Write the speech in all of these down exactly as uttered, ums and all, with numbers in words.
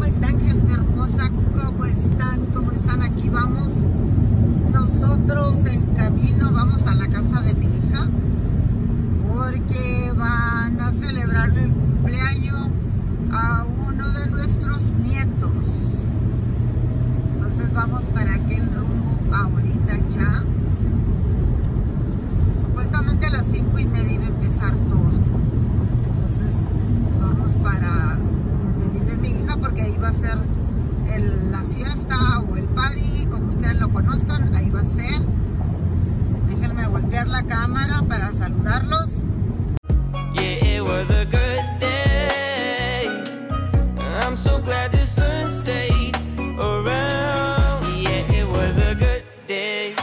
¿cómo están, gente hermosa? ¿Cómo están? ¿Cómo están? Aquí vamos nosotros en camino, vamos a la casa de mi hija porque van a celebrarle el cumpleaños a uno de nuestros nietos. Entonces vamos para aquel rumbo ahorita ya. Supuestamente a las cinco y media iba a empezar todo. Entonces vamos para donde vive mi hija porque ahí va a ser el, la fiesta o el party, como ustedes lo conozcan, ahí va a ser. Déjenme voltear la cámara para saludarlos. Yeah, it was a good day. I'm so glad the sun stayed around. Yeah, it was a good day.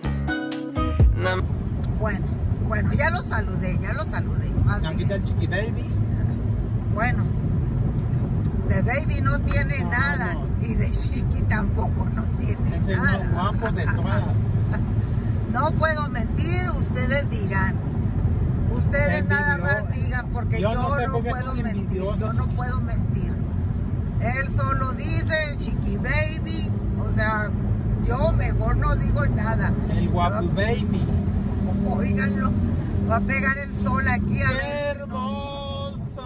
Bueno, bueno, ya lo saludé, ya lo saludé. Más Aquí está el Chiqui Baby. Bueno, de Baby no tiene No, nada no. y de Chiqui tampoco no tiene Es el nada. más guapo de todas. No puedo mentir, ustedes dirán. Ustedes nada más digan, porque yo, Yo no sé no por qué puedo son mentir. envidiosos. Yo no puedo mentir. Él solo dice Chiqui Baby. O sea, yo mejor no digo nada. El guapo Yo- baby. Óiganlo, va a pegar el sol aquí. A ¡Qué ver. hermosa!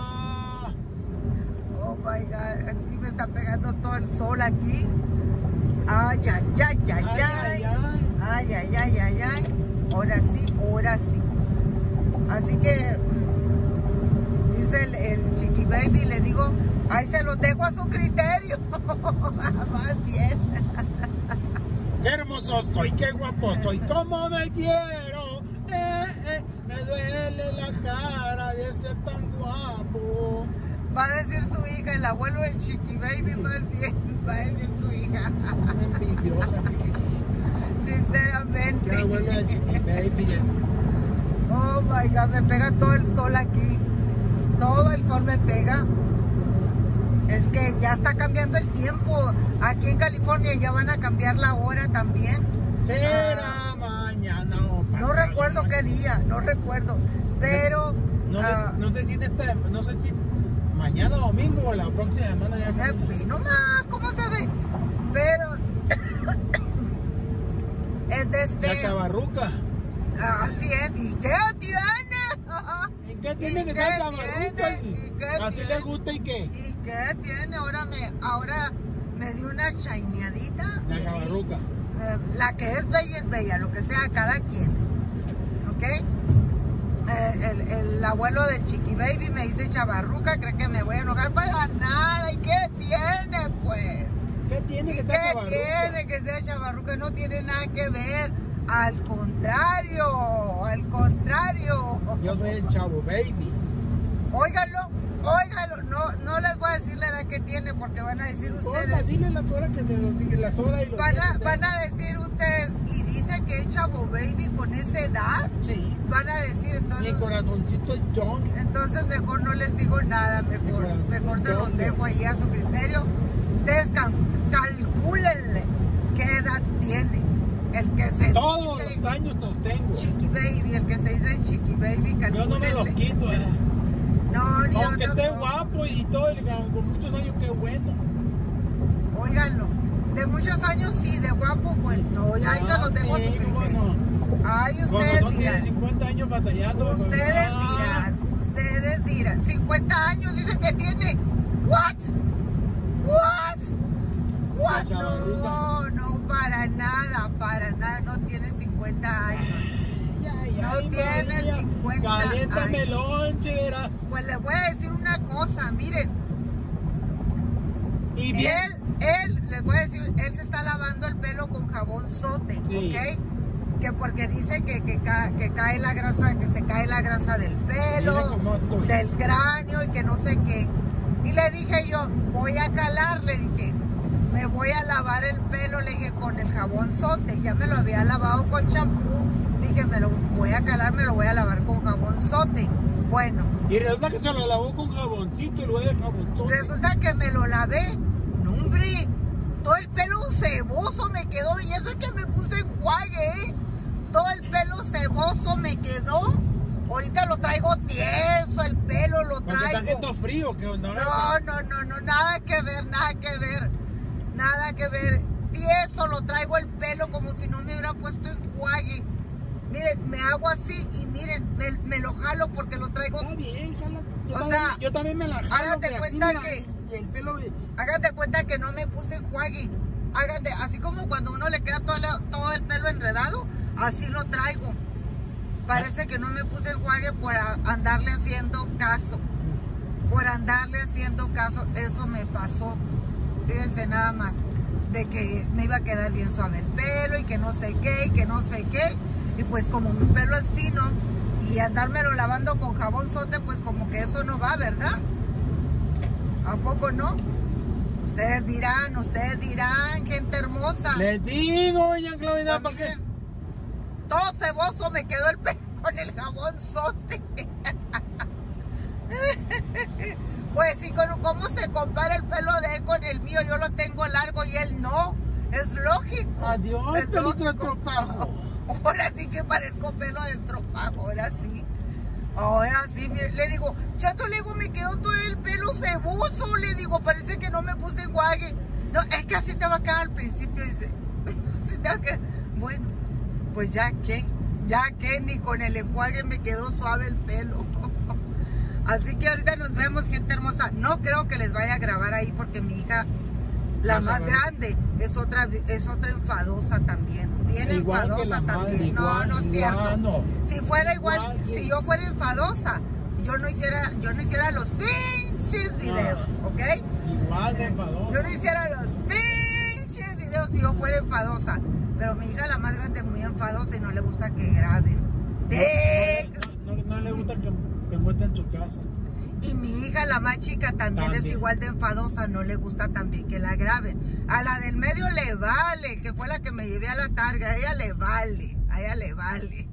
Oh my God, aquí me está pegando todo el sol aquí. Ay, ay, ay, ay, ay. Ay, ay, Ay, ay, ay, ay, ay. Ahora sí, ahora sí. Así que, mm, dice el, el Chiqui Baby, le digo, ahí se los dejo a su criterio. Más bien. ¡Qué hermoso soy! ¡Qué guapo soy! ¡Cómo me quiero! Eh, eh, me duele la cara de ser tan guapo. Va a decir su hija, el abuelo del Chiqui Baby, más bien. Va a decir su hija. Envidiosa. Sinceramente. ¡Qué abuelo del Chiqui Baby! Oh my God, me pega todo el sol aquí. Todo el sol me pega. Es que ya está cambiando el tiempo. Aquí en California ya van a cambiar la hora también. Será mañana o pasado. No recuerdo qué día, no recuerdo. Pero No, ah, sé, no sé si en esta, no sé si mañana domingo o la próxima semana ya. eh, ve nomás, ¿cómo se ve? Pero es de La este. Chavarruca. Así es. ¿Y qué tiene? ¿En qué tiene ¿Y que qué estar Chavarruca? tiene? Y- ¿Y qué Así tiene? le gusta y qué. ¿Y qué tiene? Ahora me, ahora me dio una chaineadita. La Chavarruca. Eh, la que es bella es bella, lo que sea cada quien. ¿Ok? Eh, el, el abuelo del Chiqui Baby me dice chavarruca, cree que me voy a enojar para nada. ¿Y qué tiene, pues? ¿Qué tiene ¿Y que qué estar Chavarruca? tiene que sea chavarruca? No tiene nada que ver. Al contrario, al contrario. Yo soy el Chavo Baby. Óiganlo, óiganlo. No, no les voy a decir la edad que tiene porque van a decir Porfa, ustedes. dile las horas que te lo siguen, las horas y los Van a, días que van a decir ustedes, y dice que es Chavo Baby con esa edad. te- Sí. Van a decir, entonces, Mi corazoncito es John. entonces mejor no les digo nada, mejor, Mi mejor se los corazoncito. dejo ahí a su criterio. Ustedes cal- calcúlenle qué edad tiene. El que se Todos dice los años los tengo. Chiqui Baby, el que se dice Chiqui Baby, Yo no me los calcúlenle. quito, eh. No, ni Aunque yo esté tampoco. guapo y todo, y con muchos años, qué bueno. Óiganlo, de muchos años sí, de guapo pues no, y ahí se los dejo a su sí, criterio. bueno. Ay, Cuando ustedes no tiene dirán. cincuenta años batallando. pues, Ustedes ah, dirán, ustedes dirán, cincuenta años dicen que tiene. What? What? What? La chavarruca. No, no, para nada, para nada, no tiene cincuenta años. Ay, ay, No ay, tiene María, cincuenta Caliéntame años. el lonche, verá. Pues les voy a decir una cosa, miren, Y bien. él, él, les voy a decir, él se está lavando el pelo con jabón sote, Sí. ¿ok? Que porque dice que, que, ca- que cae la grasa, que se cae la grasa del pelo, Mira cómo estoy. del cráneo y que no sé qué. Y le dije yo, voy a calar, le dije, me voy a lavar el pelo, le dije, con el jabón sote. Ya me lo había lavado con champú. Dije, me lo voy a calar, me lo voy a lavar con jabón sote. Bueno, Y resulta que se lo lavó con jaboncito y luego de jabonzote. resulta que me lo lavé. No, hombre, todo el pelo ceboso me quedó. Y eso es que me puse enjuague, ¿eh? Todo el pelo ceboso me quedó. Ahorita lo traigo tieso, el pelo lo Porque está haciendo traigo. frío, ¿qué onda? No, no, no, no, nada que ver, nada que ver. Nada que ver. Tieso lo traigo el pelo como si no me hubiera puesto enjuague. Miren, me hago así y miren, me, me lo jalo porque lo traigo. Está bien, jala. Yo, O también, sea, yo también me la jalo. hágate que así cuenta me la- que- y el pelo... Háganse cuenta que no me puse enjuague. Háganse, así como cuando uno le queda todo, la- todo el pelo enredado, así lo traigo. Parece que no me puse enjuague por a- andarle haciendo caso. Por andarle haciendo caso, eso me pasó. Fíjense nada más, de que me iba a quedar bien suave el pelo y que no sé qué, y que no sé qué. Y pues como mi pelo es fino y andármelo lavando con jabón sote, pues como que eso no va, ¿verdad? ¿A poco no? Ustedes dirán, ustedes dirán, gente hermosa. Les digo, doña Claudina, ¿para qué? Miren, todo ceboso me quedó el pelo con el jabón sote. Pues sí, con- ¿cómo se compara el pelo de él con el mío? Yo lo tengo largo y él no. Es lógico. Adiós, Es pelito de lógico. estropajo. Ahora sí que parezco pelo de estropajo, ahora sí. Ahora sí, mire, le digo, chato, le digo, me quedó todo el pelo ceboso, le digo, parece que no me puse enjuague. No, es que así te va a quedar al principio, dice. Así te va a quedar. Bueno, pues ya que, ya que ni con el enjuague me quedó suave el pelo. Así que ahorita nos vemos, gente hermosa. No creo que les vaya a grabar ahí porque mi hija, la Vas a más ver. grande, es otra, es otra enfadosa también. Bien Igual que enfadosa la madre, también. igual, no, no es igual, cierto. no. Si fuera igual, Igual que- si yo fuera enfadosa, yo no hiciera, yo no hiciera los pinches videos, ¿ok? Igual de enfadoso. Yo no hiciera los pinches videos si yo fuera enfadosa. Pero mi hija, la más grande, es muy enfadosa y no le gusta que graben. De... No, no, no le gusta que, que muestren su casa. Y mi hija, la más chica, también, También. es igual de enfadosa, no le gusta también que la graben. A la del medio le vale, que fue la que me llevé a la targa, a ella le vale, a ella le vale.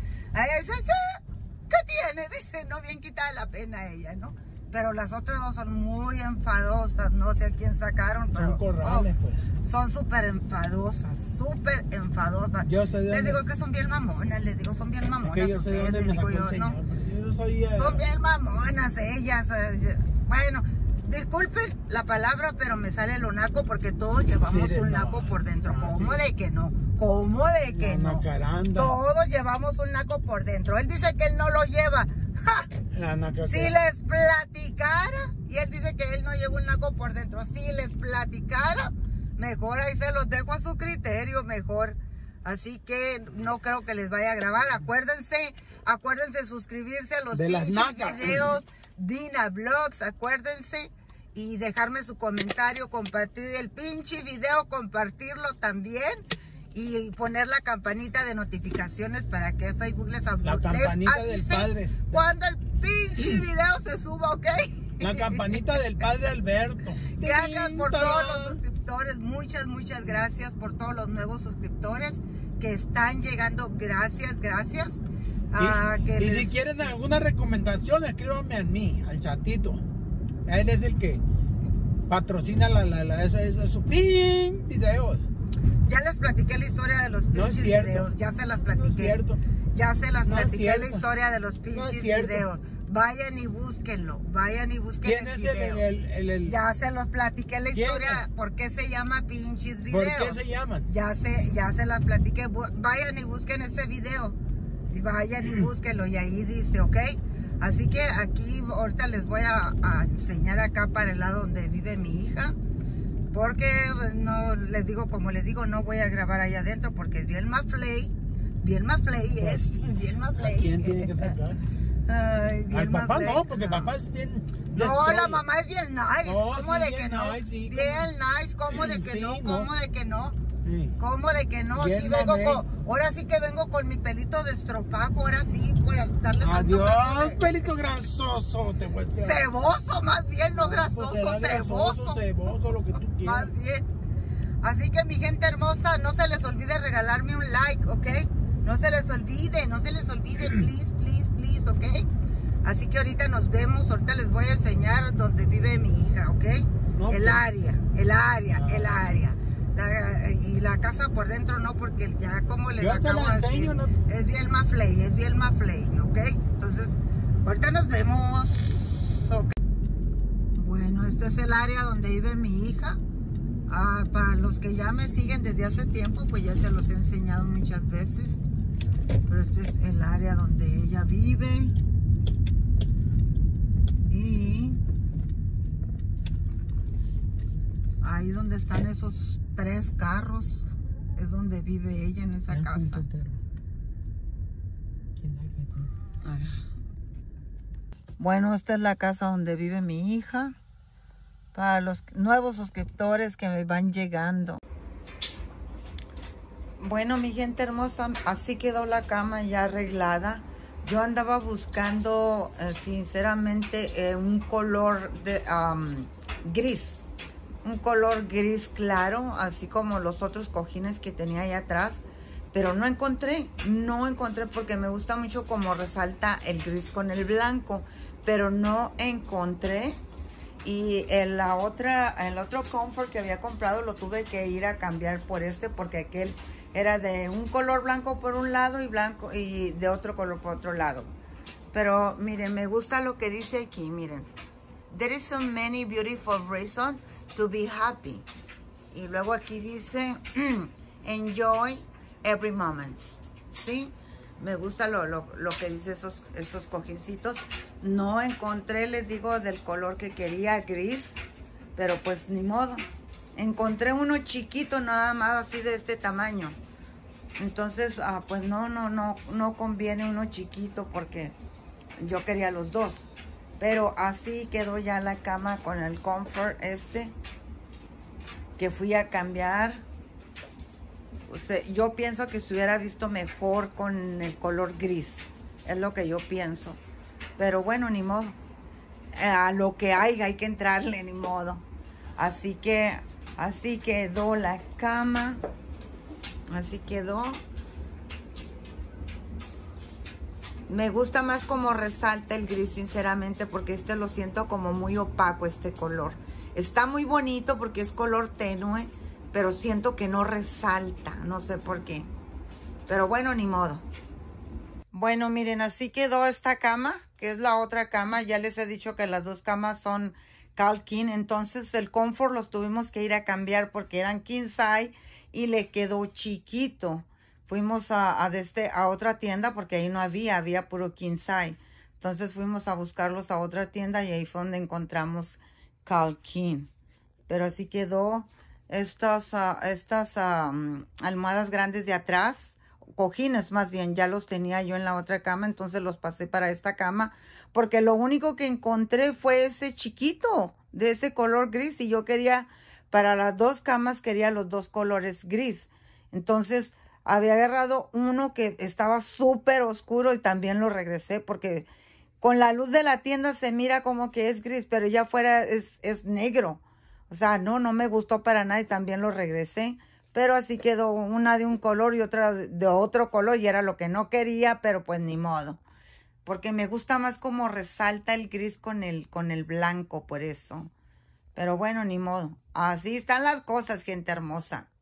A ella dice, "Sí, ¿qué tiene?" Dice, no, bien quitada la pena ella, ¿no? Pero las otras dos son muy enfadosas, no sé a quién sacaron, pero Son corrales, oh, pues. son súper enfadosas, súper enfadosas. Yo sé de Les dónde- digo que son bien mamonas, les digo, son bien Es mamonas que yo sé de ustedes, dónde les me digo sacó el yo, señor. ¿no? Pues yo soy... eh, Son bien mamonas ellas. eh, Bueno, disculpen la palabra, pero me sale lo naco porque todos llevamos Sí, de- un no. naco por dentro. Ah, ¿Cómo sí. de que no? ¿Cómo de que La no? nacaranda. Todos llevamos un naco por dentro. Él dice que él no lo lleva. ¡Ja! La naca- Si les platicara, y él dice que él no lleva un naco por dentro. Si les platicara, mejor ahí se los dejo a su criterio, mejor. Así que no creo que les vaya a grabar. Acuérdense, acuérdense suscribirse a los De las pinches nacas. videos Dina Vlogs, acuérdense. Y dejarme su comentario, compartir el pinche video, compartirlo también. Y poner la campanita de notificaciones para que Facebook les, av- La les campanita del avise padre. cuando el pinche video se suba, ¿ok? La campanita del padre Alberto. Gracias por Tin, todos tarán. los suscriptores, muchas, muchas gracias por todos los nuevos suscriptores que están llegando. Gracias, gracias. Ah, Y, que y les- si quieren alguna recomendación, escríbanme a mí, al chatito. Él es el que patrocina la, la, la, esa, esa, esos pin videos. Ya les platiqué la historia de los No es pinches cierto. videos, ya se las No platiqué. es cierto. Ya se las No es platiqué la cierto. historia de los No es pinches cierto. videos. Vayan y búsquenlo, vayan y busquen ¿Quién el es el, video. el, el, el- Ya se los platiqué la ¿Quién historia, es? ¿por qué se llama pinches ¿Por videos? qué se llaman? Ya se, ya se las platiqué. Bu- Vayan y busquen ese video. Y vayan y búsquenlo. Y ahí dice, ¿ok? Así que aquí ahorita les voy a, a enseñar acá para el lado donde vive mi hija. Porque pues, no les digo, como les digo, no voy a grabar allá adentro porque es bien mafley. Bien mafley es. Bien mafley. ¿Quién tiene que sacar? Ay, bien Al papá mafley. no, porque papá es bien... No, destroyer. la mamá es bien nice. No, ¿Cómo sí, de bien que no? nice, sí, Bien nice. ¿Cómo de que Sí, no? no. ¿Cómo de que no? Sí. ¿Cómo de que no? Bien Aquí vengo mamey. con, ahora sí que vengo con mi pelito de estropajo, ahora sí, por darles un Adiós, toque de- pelito grasoso, te voy a decir. ceboso, más bien, no Pues grasoso, será grasoso, ceboso, ceboso, lo que tú quieras. más bien. Así que mi gente hermosa, no se les olvide regalarme un like, ¿ok? No se les olvide, no se les olvide, please, please, please, ¿ok? Así que ahorita nos vemos, ahorita les voy a enseñar dónde vive mi hija, ¿ok? No, el pues. área, el área, Ah. el área. La- y la casa por dentro no, porque ya como les Yo te acabo la de decir, enseño, ¿no? es bien mafley, es bien mafley, ¿ok? Entonces, ahorita nos vemos. Okay. Bueno, este es el área donde vive mi hija. Ah, para los que ya me siguen desde hace tiempo, pues ya se los he enseñado muchas veces. Pero este es el área donde ella vive. Y ahí donde están esos tres carros es donde vive ella, en esa casa. Bueno, esta es la casa donde vive mi hija. Para los nuevos suscriptores que me van llegando. Bueno, mi gente hermosa, así quedó la cama ya arreglada. Yo andaba buscando, eh, sinceramente, eh, un color de um, gris. Un color gris claro, así como los otros cojines que tenía ahí atrás. Pero no encontré, no encontré porque me gusta mucho como resalta el gris con el blanco. Pero no encontré. Y en la otra, el otro comfort que había comprado lo tuve que ir a cambiar por este porque aquel era de un color blanco por un lado y blanco y de otro color por otro lado. Pero miren, me gusta lo que dice aquí, miren. There is so many beautiful reasons to be happy. Y luego aquí dice, enjoy every moment. ¿Sí? Me gusta lo, lo, lo que dice esos, esos cojincitos. No encontré, les digo, del color que quería, gris. Pero pues ni modo. Encontré uno chiquito nada más, así de este tamaño. Entonces, ah, pues no, no, no, no conviene uno chiquito porque yo quería los dos. Pero así quedó ya la cama con el comfort este. Que fui a cambiar. Yo pienso que se hubiera visto mejor con el color gris. Es lo que yo pienso. Pero bueno, ni modo. A lo que haya hay que entrarle, ni modo. Así que así quedó la cama. Así quedó. Me gusta más como resalta el gris, sinceramente, porque este lo siento como muy opaco, este color. Está muy bonito porque es color tenue. Pero siento que no resalta, no sé por qué. Pero bueno, ni modo. Bueno, miren, así quedó esta cama, que es la otra cama. Ya les he dicho que las dos camas son Cal King. Entonces el comfort los tuvimos que ir a cambiar porque eran king size y le quedó chiquito. Fuimos a, a, desde, a otra tienda porque ahí no había, había puro king size. Entonces fuimos a buscarlos a otra tienda y ahí fue donde encontramos Cal King. Pero así quedó. Estas, uh, estas um, almohadas grandes de atrás, cojines más bien, ya los tenía yo en la otra cama, entonces los pasé para esta cama, porque lo único que encontré fue ese chiquito, de ese color gris, y yo quería, para las dos camas, quería los dos colores gris. Entonces, había agarrado uno que estaba súper oscuro y también lo regresé, porque con la luz de la tienda se mira como que es gris, pero ya afuera es, es negro. O sea, no, no me gustó para nada y también lo regresé. Pero así quedó una de un color y otra de otro color y era lo que no quería, pero pues ni modo. Porque me gusta más como resalta el gris con el, con el blanco, por eso. Pero bueno, ni modo. Así están las cosas, gente hermosa.